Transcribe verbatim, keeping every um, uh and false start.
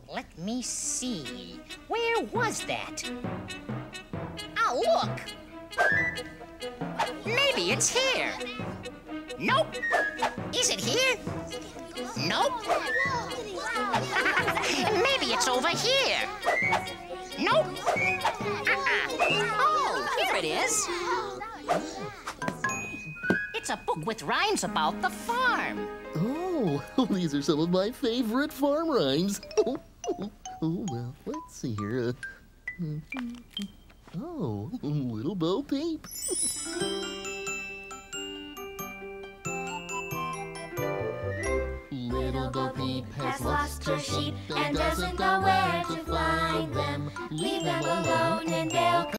Let me see. Where was that? Oh, look! Maybe it's here. Nope. Is it here? Nope. Maybe it's over here. Nope. Uh-uh. Oh, here it is. It's a book with rhymes about the farm. Oh, these are some of my favorite farm rhymes. Oh, well, let's see here. Uh, oh, Little Bo Peep. Little Bo Peep has lost her sheep and doesn't know where to find them. Leave them alone and they'll